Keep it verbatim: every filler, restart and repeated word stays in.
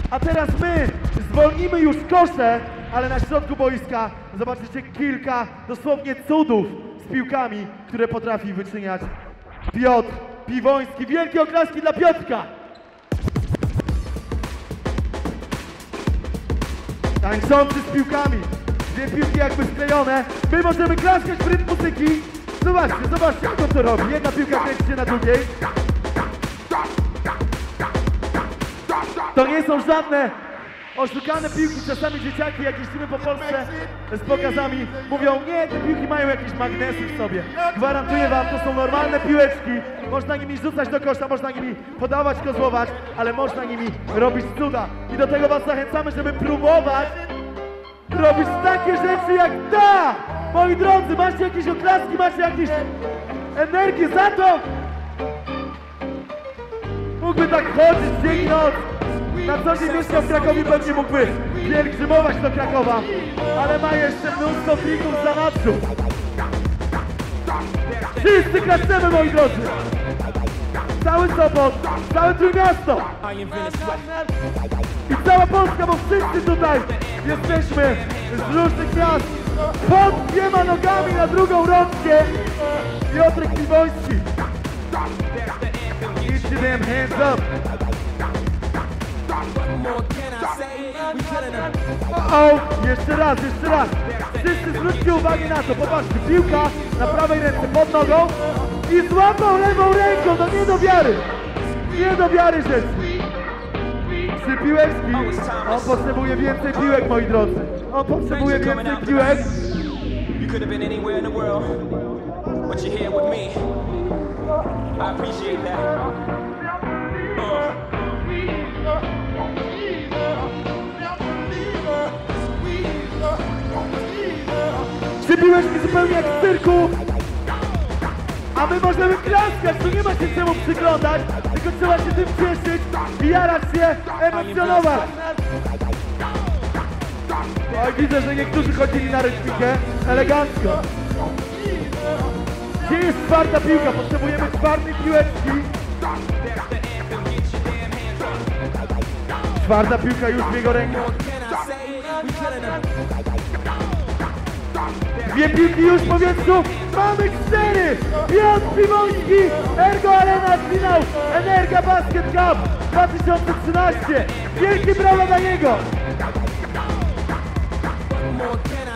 A teraz my zwolnimy już kosze, ale na środku boiska zobaczycie kilka dosłownie cudów z piłkami, które potrafi wyczyniać Piotr Piwoński. Wielkie oklaski dla Piotrka! Tańczący z piłkami. Dwie piłki jakby sklejone. My możemy klaskać w rytm muzyki. Zobaczcie, zobaczcie jak on to robi. Jedna piłka kręci się na drugiej. To nie są żadne oszukane piłki. Czasami dzieciaki, jak jeździmy po Polsce z pokazami, mówią, nie, te piłki mają jakieś magnesy w sobie. Gwarantuję wam, to są normalne piłeczki. Można nimi rzucać do kosza, można nimi podawać, kozłować, ale można nimi robić cuda. I do tego was zachęcamy, żeby próbować robić takie rzeczy jak ta! Moi drodzy, macie jakieś oklaski, macie jakieś energię za to? Mógłby tak chodzić dzień i noc. Na co dzień mieszkał w Krakowie, pewnie mógłby pielgrzymować do Krakowa, ale ma jeszcze mnóstwo trików za nadszą. Wszyscy klaszczemy, moi drodzy! Cały Sopot, całe Trójmiasto! I cała Polska, bo wszyscy tutaj jesteśmy z różnych miast. Pod dwiema nogami na drugą rączkę Piotrek Piwoński. Each of them hands up. O, o, jeszcze raz, jeszcze raz. Wszyscy zwróćcie uwagę na to. Popatrzcie, piłka na prawej ręce pod nogą i złapał lewą ręką. No nie do wiary. Nie do wiary rzeczy. Czy Piłeczki? On potrzebuje więcej piłek, moi drodzy. On potrzebuje więcej piłek. You could have been anywhere in the world, but you're here with me. I appreciate that. Trzy piłeczki zupełnie jak w cyrku. A my możemy klaskać, tu nie ma się czemu przyglądać, tylko trzeba się tym cieszyć i jarać się, emocjonować. Oj, widzę, że niektórzy chodzili na ręcznikę elegancko. Gdzie jest czwarta piłka? Potrzebujemy czwartej piłeczki. Czwarta piłka już w jego rękach. Dwie piłki już w powietrzu. Mamy cztery! Piotr Piwoński! Ergo Arena finał! Energa Basket Cup dwa tysiące trzynaście! Wielkie brawa dla niego!